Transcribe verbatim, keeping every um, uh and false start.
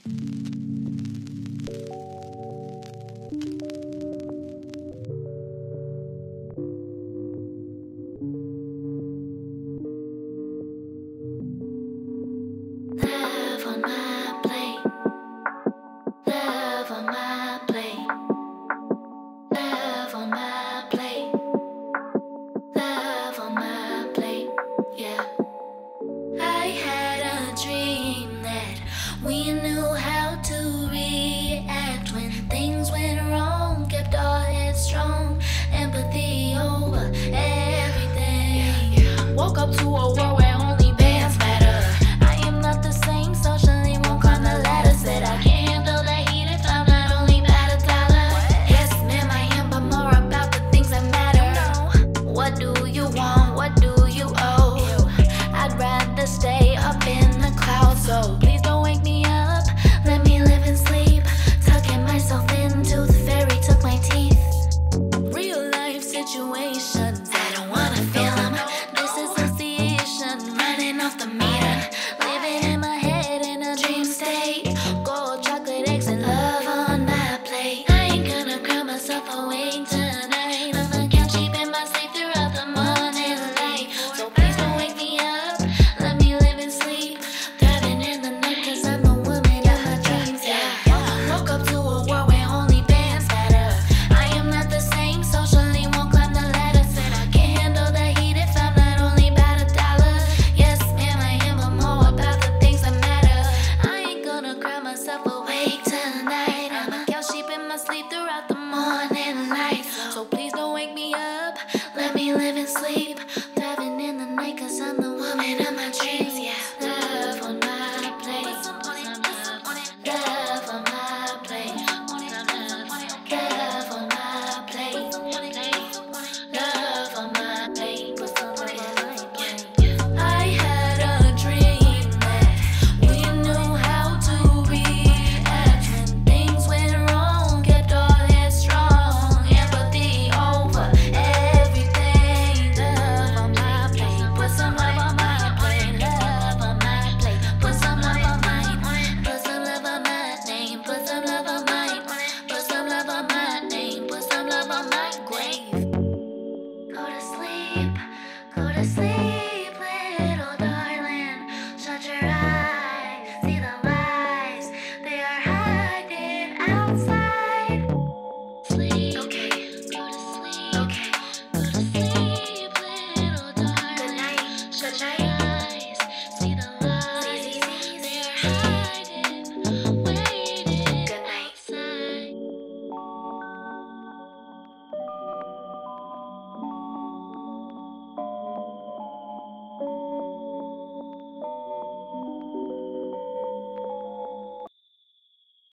Love on my plate. Love on my plate. Love on my plate. Love on my plate. Yeah. I had a dream that we knew how to react when things went wrong. Kept our heads strong. Empathy over everything. Woke up to a world where only bands matter. I am not the same socially, won't climb the ladder. Said I can't handle the heat if I'm not only about a dollar. Yes, ma'am, I am, but more about the things that matter. What do you want? What do you owe? I'd rather stay up in the clouds, so please don't wake me up. Let me live and sleep. Tucking myself into the fairy took my teeth. Real life situations, I don't wanna feel them. Disassociation running off the meter.